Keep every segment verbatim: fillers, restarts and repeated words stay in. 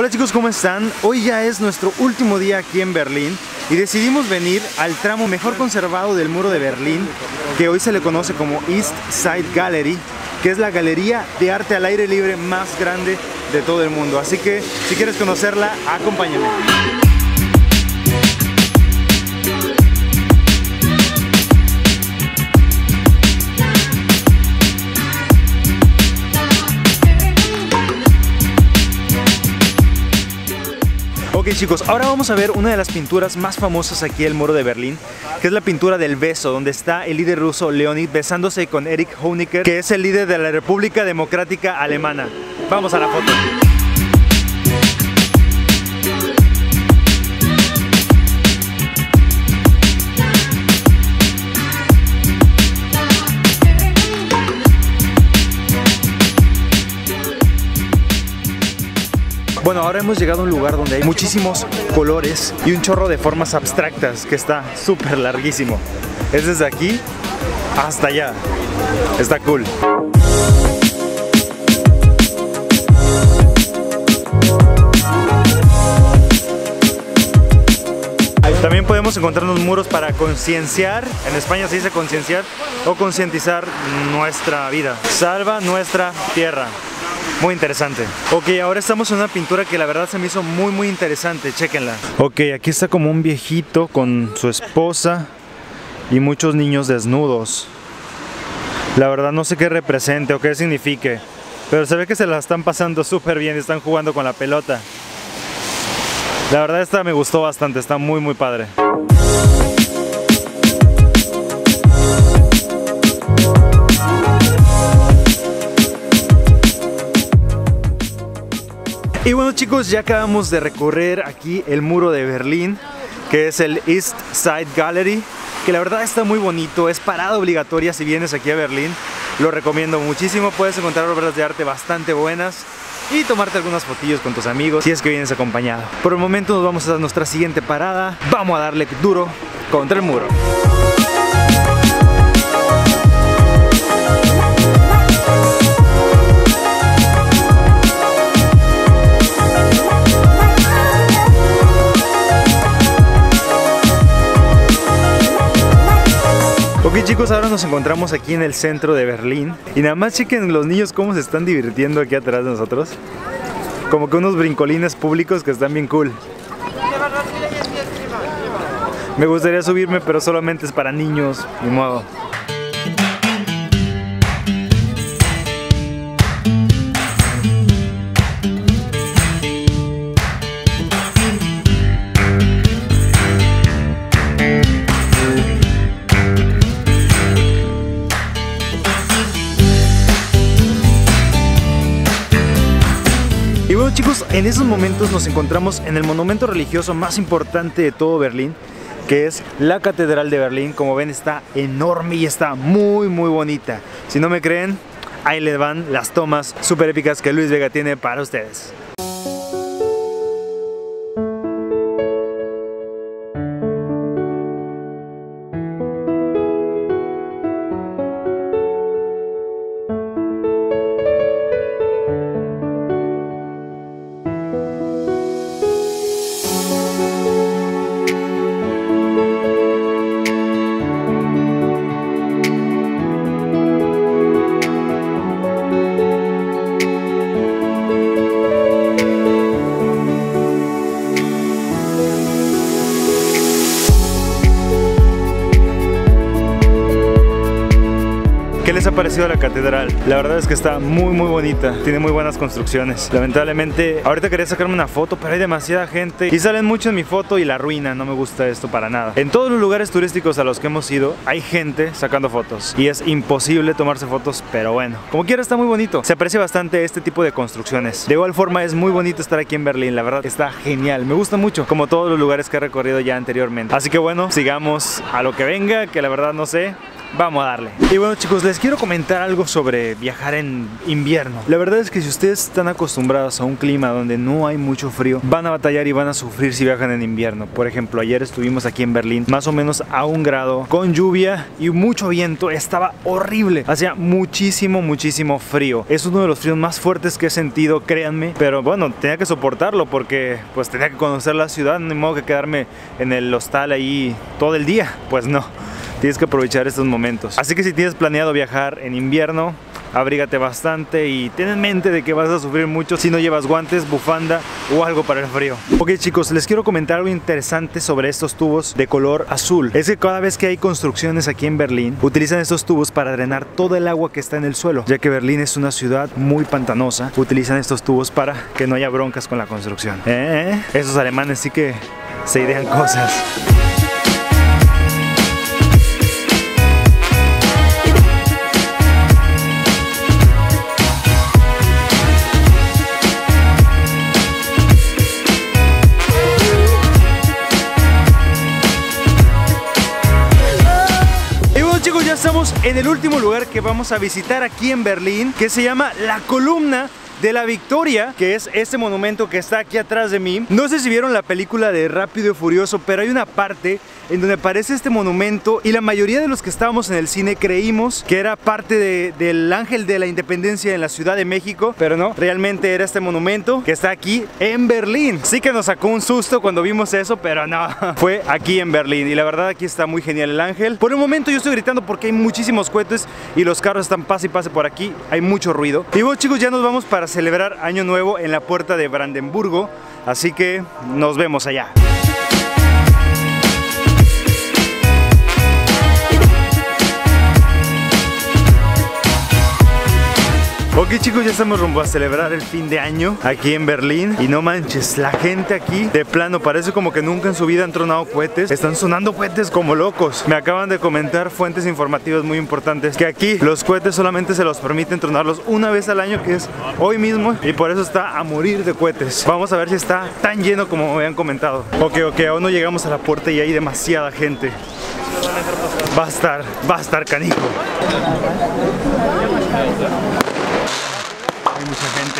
Hola chicos, ¿cómo están? Hoy ya es nuestro último día aquí en Berlín y decidimos venir al tramo mejor conservado del muro de Berlín, que hoy se le conoce como East Side Gallery, que es la galería de arte al aire libre más grande de todo el mundo. Así que si quieres conocerla, acompáñame. Ok chicos, ahora vamos a ver una de las pinturas más famosas aquí del muro de Berlín, que es la pintura del beso, donde está el líder ruso Leonid besándose con Erich Honecker, que es el líder de la República Democrática Alemana. Vamos a la foto. Bueno, ahora hemos llegado a un lugar donde hay muchísimos colores y un chorro de formas abstractas que está súper larguísimo. Es desde aquí hasta allá. Está cool. También podemos encontrarnos muros para concienciar, en España se dice concienciar, o concientizar nuestra vida. Salva nuestra tierra. Muy interesante. Ok, ahora estamos en una pintura que la verdad se me hizo muy muy interesante, chéquenla. Ok, aquí está como un viejito con su esposa y muchos niños desnudos. La verdad no sé qué represente o qué signifique, pero se ve que se la están pasando súper bien, están jugando con la pelota. La verdad esta me gustó bastante, está muy muy padre. Y bueno chicos, ya acabamos de recorrer aquí el muro de Berlín, que es el East Side Gallery, que la verdad está muy bonito, es parada obligatoria si vienes aquí a Berlín, lo recomiendo muchísimo, puedes encontrar obras de arte bastante buenas y tomarte algunas fotillos con tus amigos si es que vienes acompañado. Por el momento nos vamos a nuestra siguiente parada, vamos a darle duro contra el muro. Ok chicos, ahora nos encontramos aquí en el centro de Berlín y nada más chequen los niños cómo se están divirtiendo aquí atrás de nosotros. Como que unos brincolines públicos que están bien cool. Me gustaría subirme, pero solamente es para niños, ni modo. Y bueno chicos, en esos momentos nos encontramos en el monumento religioso más importante de todo Berlín, que es la Catedral de Berlín. Como ven está enorme y está muy muy bonita. Si no me creen, ahí les van las tomas súper épicas que Luis Vega tiene para ustedes. ¿Qué les ha parecido la catedral? La verdad es que está muy muy bonita, tiene muy buenas construcciones. Lamentablemente, ahorita quería sacarme una foto, pero hay demasiada gente y salen mucho en mi foto y la arruina, no me gusta esto para nada. En todos los lugares turísticos a los que hemos ido, hay gente sacando fotos y es imposible tomarse fotos, pero bueno, como quiera está muy bonito. Se aprecia bastante este tipo de construcciones. De igual forma es muy bonito estar aquí en Berlín, la verdad está genial, me gusta mucho, como todos los lugares que he recorrido ya anteriormente. Así que bueno, sigamos a lo que venga, que la verdad no sé. vamos a darle. Y bueno, chicos, les quiero comentar algo sobre viajar en invierno. La verdad es que si ustedes están acostumbrados a un clima donde no hay mucho frío, van a batallar y van a sufrir si viajan en invierno. Por ejemplo, ayer estuvimos aquí en Berlín, más o menos a un grado, con lluvia y mucho viento. Estaba horrible, hacía muchísimo, muchísimo frío. Es uno de los fríos más fuertes que he sentido, créanme. Pero bueno, tenía que soportarlo porque pues tenía que conocer la ciudad. No hay modo que quedarme en el hostal ahí todo el día. Pues no, tienes que aprovechar estos momentos. Así que si tienes planeado viajar en invierno, abrígate bastante y ten en mente de que vas a sufrir mucho si no llevas guantes, bufanda o algo para el frío. Ok, chicos, les quiero comentar algo interesante sobre estos tubos de color azul. Es que cada vez que hay construcciones aquí en Berlín, utilizan estos tubos para drenar todo el agua que está en el suelo. Ya que Berlín es una ciudad muy pantanosa, utilizan estos tubos para que no haya broncas con la construcción. ¿Eh? Esos alemanes sí que se idean cosas. Estamos en el último lugar que vamos a visitar aquí en Berlín, que se llama la Columna de la Victoria, que es este monumento que está aquí atrás de mí. No sé si vieron la película de Rápido y Furioso, pero hay una parte en donde aparece este monumento y la mayoría de los que estábamos en el cine creímos que era parte de, del Ángel de la Independencia en la Ciudad de México, pero no, realmente era este monumento que está aquí en Berlín. Sí que nos sacó un susto cuando vimos eso, pero no, fue aquí en Berlín y la verdad aquí está muy genial el ángel. Por el momento yo estoy gritando porque hay muchísimos cohetes y los carros están pase y pase por aquí, hay mucho ruido. Y bueno, chicos, ya nos vamos para celebrar Año Nuevo en la puerta de Brandenburgo, así que nos vemos allá. Ok, chicos, ya estamos rumbo a celebrar el fin de año aquí en Berlín. Y no manches, la gente aquí de plano parece como que nunca en su vida han tronado cohetes. Están sonando cohetes como locos. Me acaban de comentar fuentes informativas muy importantes que aquí los cohetes solamente se los permiten tronarlos una vez al año, que es hoy mismo, y por eso está a morir de cohetes. Vamos a ver si está tan lleno como me habían comentado. Ok, ok, aún no llegamos a la puerta y hay demasiada gente. Va a estar, va a estar canijo. Hay mucha gente.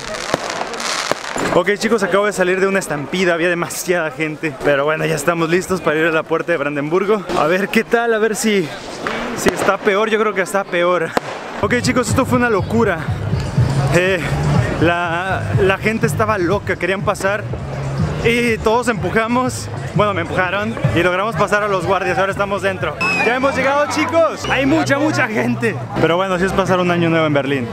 Ok, chicos, acabo de salir de una estampida, había demasiada gente. Pero bueno, ya estamos listos para ir a la puerta de Brandenburgo. A ver qué tal, a ver si, si está peor. Yo creo que está peor. Ok, chicos, esto fue una locura. eh, la, la gente estaba loca, querían pasar y todos empujamos. Bueno, me empujaron y logramos pasar a los guardias. Ahora estamos dentro. Ya hemos llegado, chicos. Hay mucha, mucha gente. Pero bueno, sí es pasar un año nuevo en Berlín.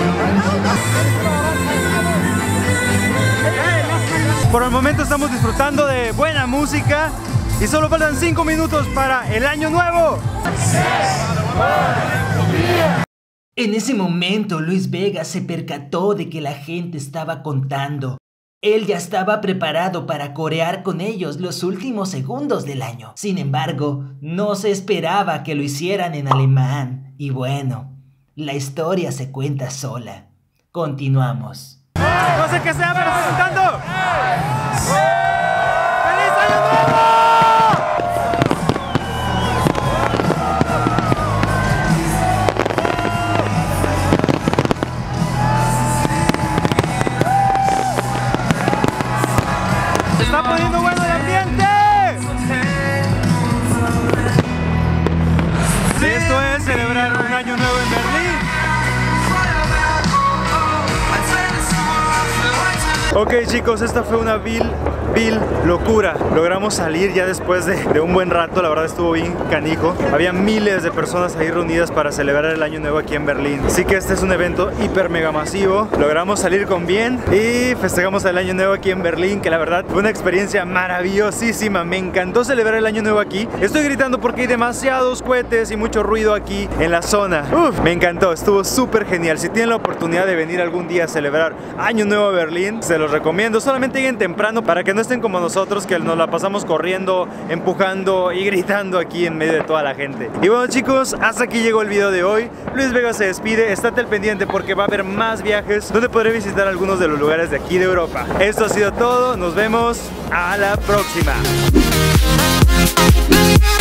Por el momento estamos disfrutando de buena música y solo faltan cinco minutos para el año nuevo. En ese momento, Luis Vega se percató de que la gente estaba contando. Él ya estaba preparado para corear con ellos los últimos segundos del año. Sin embargo, no se esperaba que lo hicieran en alemán. Y bueno, la historia se cuenta sola. Continuamos. No sé qué sea, pero estoy cantando. ¡Feliz año nuevo! Se está poniendo bueno el ambiente. Esto es celebrar un año nuevo en Berlín. Ok, chicos, esta fue una vil, vil locura. Logramos salir ya después de, de un buen rato. La verdad estuvo bien canijo. Había miles de personas ahí reunidas para celebrar el año nuevo aquí en Berlín. Así que este es un evento hiper mega masivo. Logramos salir con bien y festejamos el año nuevo aquí en Berlín, que la verdad fue una experiencia maravillosísima. Me encantó celebrar el año nuevo aquí. Estoy gritando porque hay demasiados cohetes y mucho ruido aquí en la zona. Uf, me encantó, estuvo súper genial. Si tienen la oportunidad de venir algún día a celebrar año nuevo a Berlín, se los recomiendo. Solamente lleguen temprano para que no estén como nosotros, que nos la pasamos corriendo, empujando y gritando aquí en medio de toda la gente. Y bueno, chicos, hasta aquí llegó el video de hoy. Luis Vega se despide. Estate al pendiente porque va a haber más viajes donde podré visitar algunos de los lugares de aquí de Europa. Esto ha sido todo. Nos vemos a la próxima.